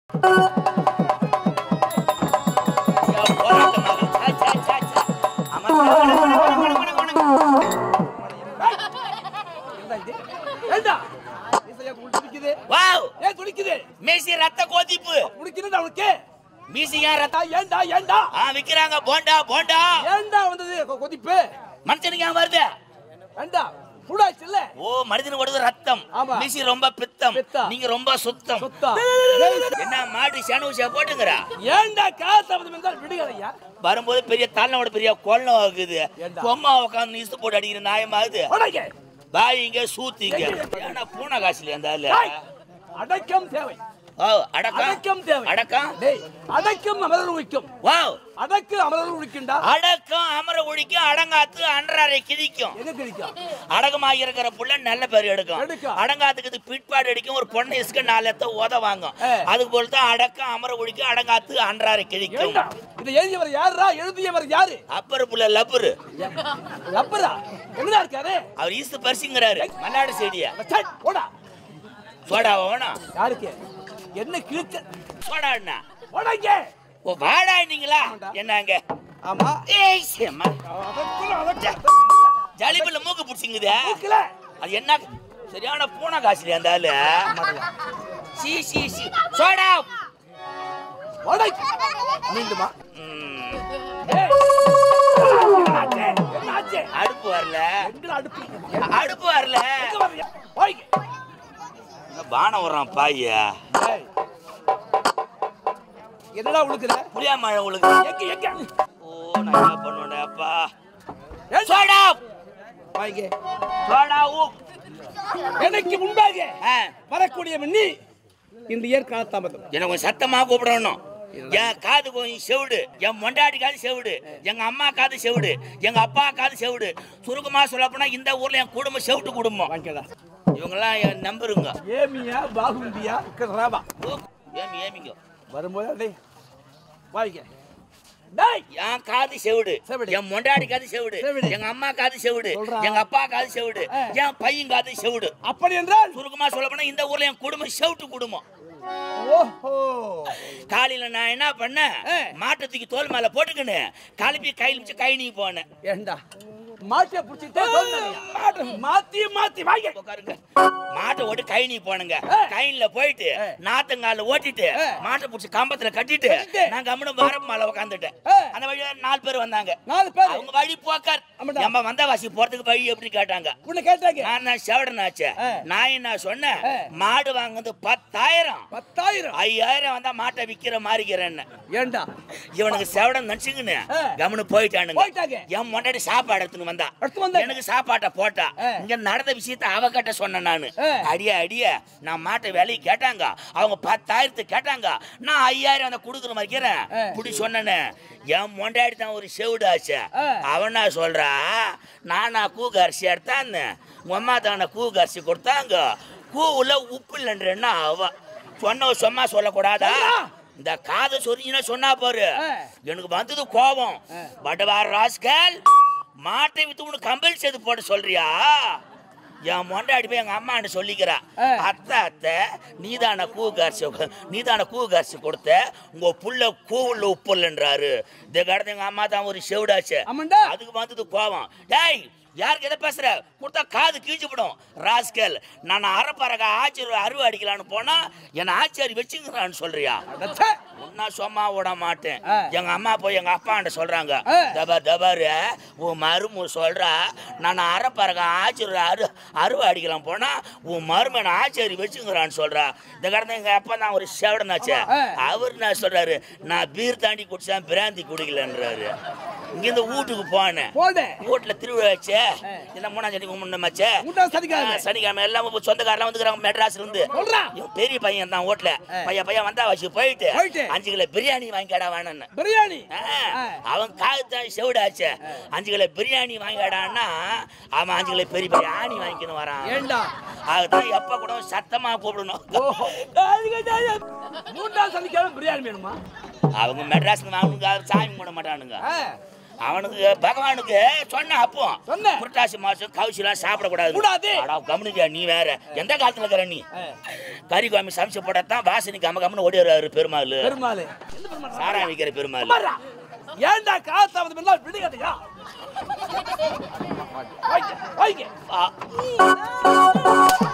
மீசி ரத்த கோதிப்பு குடிக்கிறது அவனுக்கு மீசியா ரத்த ஏண்டா ஏண்டா விக்கிறாங்க போண்டா போண்டா ஏண்டா வந்தது கொதிப்பு மனுஷனுக்கு ஏன் வருது ஏண்டா சூடாச்சு இல்ல ஓ மனிதனுக்கு வருது ரத்தம் மீசி ரொம்ப பித்தம் நீங்க ரொம்ப சுத்தம் என்ன மாட்டு சனூசியா போட்டுங்கறா ஏண்டா காசு வந்தால் விடுங்கறையா வரும்போது பெரிய தாளனோட பெரிய கொல்ல ஆகுது பொம்மா உட்கார்ந்து நீஸ்து போட்டு அடிக்கிற நாயமாகுது பாய் இங்க சூத்திங்க ஏன்னா பூனை காசுல இருந்தால அடக்கம் தேவை அடக்கம் தேவை அடக்கம் அடக்கம் அமரர் ஒழிக்கும் வாவ் அடக்கு அமரர் ஒழிக்கும்டா அடக்கம் அமர ஒழிக்கும் அடங்காத்து அன்றாரை கிழிக்கும் எங்க கிழிக்கும் அடகமாக இருக்கிற புள்ள நல்ல பேர் எடுக்கும் அடங்காத்துக்கு பிட்பாடு அடிக்கும் ஒரு பொண்ணு இஸ்க 4 எத்த உத வாங்கும் அதுக்கு போல தான் அடக்கம் அமர ஒழிக்கும் அடங்காத்து அன்றாரை கிழிக்கும் இதை எழுதியவர் யாரா எழுதியவர் யாரு அப்பர் புள்ள லப்பரு லப்பரா எங்கடா இருக்காரு அவர் ஈஸ்ட் பர்சிங்கறாரு மல்லாடு செடியா போடா சோடா வேணா யாருக்கு என்ன கிழிச்ச சோடாண்ணா போடாங்க ஓ வாடா நீங்களா என்னங்க ஆமா ஏய் சேமா ஜலிபுல மூக்கு புடிச்சிங்குதே அது என்ன சரியான பூனை காசுல இருந்தால சி சி சி சோடா போடா நீந்துமா அடுப்பு வரல அடுப்பு வரல பானம் வர்றான் பாய்யா என்னடா உழுக்குற புளியா மழை உழுக்கு எங்க எங்க ஓ நான் என்ன பண்ணுவேன்ப்பா சோடா பாய்ங்க சோடா எனக்கு முன்பாக வரக்கூடிய நீ இந்த ஏற்கால தாமதம் எனக்கு சத்தமா கூப்பிடணும் என் காது கொஞ்சம் செவிடு என் மொண்டாடி காது செவிடு எங்க அம்மா காது செவிடு எங்க அப்பா காது செவிடு சுருக்கமா சொல்லப்போனா இந்த ஊர்ல என் குடும்பம் செவிட்டு குடும்பம் இவங்கெல்லாம் என் நம்பருங்க ஏமியா பாகுந்தியா ராபா ஏமிங்க வரும்போது வாய்க்க என் காது செவிடு என் மொண்டாடி காது செவிடு எங்க அம்மா காது செவிடு எங்க அப்பா காது செவிடு என் பையன் காது செவிடு அப்படி என்றால் சுருக்கமா சொல்லப்போனா இந்த ஊர்ல என் குடும்பம் செவிட்டு குடும்பம் காலையில நான் என்ன பண்ணேன் மாட்டத்துக்கு தோல் மேல போட்டுக்கின்னு கலப்பி கையில் வச்சு கை நீ போனேன் ஏண்டா மாட்டை புடிச்சிட்டு மாத்தி மாத்தி வாங்க உட்காருங்க மாட்டை ஓட்டி கை நீ போனுங்க கையில போயிட்டு நாத்தங்கால ஓட்டிட்டு மாட்டை புடிச்சு கம்பத்துல கட்டிட்டு நான் கம்முனு மரம் மேல உட்காந்துட்டேன் அந்த வழியா 4 பேர் வந்தாங்க அவங்க வழி போக்கார் நம்ம வந்தவாசி போறதுக்கு வழி எப்படி கேட்டாங்க நான் செவடனாச்சே நான் என்ன சொன்னேன் மாடு வாங்குறது 10,000 5,000 வந்தா மாட்டை விக்கிற மாறிக்கிறேன்னு ஏண்டா இவனுக்கு செவடன் நினைச்சுங்கன்னு கம்முனு போயிட்டானுங்க என் முன்னாடி சாப்பாடு எடுத்துன்னு வந்தா எனக்கு சாப்பாட்டை போட்டா இங்க நடந்த விஷயத்த அவகிட்ட சொன்னேன் நானு அடிய நான் மாட்டை வேலையை கேட்டாங்க அவங்க 10,000 கேட்டாங்க நான் 5,000 அந்த குடுக்குற மாதிரிக்கிறேன் இப்படி சொன்னேன்னு என் மொண்டாடி தான் ஒரு செவிடாச்சு அவனா சொல்றா நானா கூக்கு அரிசி எடுத்தான்னு உங்க அம்மா தானே கூக்கு அரிசி கொடுத்தாங்க கூவுல உப்பு இல்லைன்றா அவ சொன்ன சும்மா சொல்லக்கூடாதா இந்த காதை சொரிஞ்சுன்னா சொன்னா பாரு எனக்கு வந்தது கோபம் பட்டவார் ராஸ்கல் மாட்டை வித்து உனக்கு கம்பல் செய்து போட சொல்றியா என் மொண்டாடி போய் எங்க அம்மான்னு சொல்லிக்கிறா அத்தை நீதான கூகரிசி கொடுத்த உங்க புள்ள கூவுள்ள உப்பு இல்லைன்றாரு இந்த கடத்த எங்க அம்மா தான் ஒரு செவிடாச்சு அதுக்கு வந்தது கோபம் டேய் யாருக்கு எதை பேசுற கொடுத்தா காது கீழ்ச்சிப்படும் ராஸ்கல் நான் அரைப்பறக்க ஆச்சரி அருவா அடிக்கலான்னு போனா என்ன ஆச்சாரி வச்சுங்கிறான்னு சொல்றியா ஒன்னா சும்மா விட மாட்டேன் எங்க அம்மா போய் எங்க அப்பாண்ட சொல்றாங்க தபாரு உன் மருமு சொல்றா நான் அரைப்பறக்க ஆச்சரி அருவா அடிக்கலாம் போனா உன் மரும என்ன ஆச்சாரி வச்சுங்கிறான்னு சொல்றா இந்த கடந்த எங்க அப்பா தான் ஒரு செவடனாச்சு அவரு நான் சொல்றாரு நான் பீர் தாண்டி குடிச்சேன் பிராந்தி குடிக்கலன்றாரு இங்க இந்த வீட்டுக்கு போனேன் வீட்டுல திருவிழாச்சு என்ன 3ஆம் தேதி முன்னமாச்சு சனிக்கிழமை எல்லாம் சொந்தக்காரெல்லாம் வந்துக்கிறாங்க மெட்ராஸ்ல இருந்து பெரிய பையன் தான் வீட்டுல பையன் வந்தா வச்சு போயிட்டு 5 கிலோ பிரியாணி வாங்கிக்கடா வேணும்னு பிரியாணி அவன் காய்தான் செவிடாச்சு 5 கிலோ பிரியாணி வாங்கிடான்னா அவன் 5 கிலோ பெரிய பெரிய ஆணி வாங்கிக்கணும் வரான் அதுதான் எப்ப கூட சத்தமா கூப்பிடணும் 3ஆம் சனிக்கிழமை பிரியாணி வேணுமா அவங்க மெட்ராஸ்ல வாங்க சாமி போட மாட்டானுங்க அவனுக்கு பகவானுக்கு சொன்ன அப்போ புரட்டாசி மாசம் கவுசிலாம் சாப்பிடக்கூடாது. கவனிக்கா நீ வேற எந்த காலத்துல இருக்கிற நீ கறி குழம்பு சமைச்சு போடத்தான் வாசனைக்கு கம்மன்னு ஓடி வருவாரு பெருமாள். சாரா விக்கிற பெருமாள். ஏண்டா காத்தாவது முன்னாள் விடுகதையா? வாங்க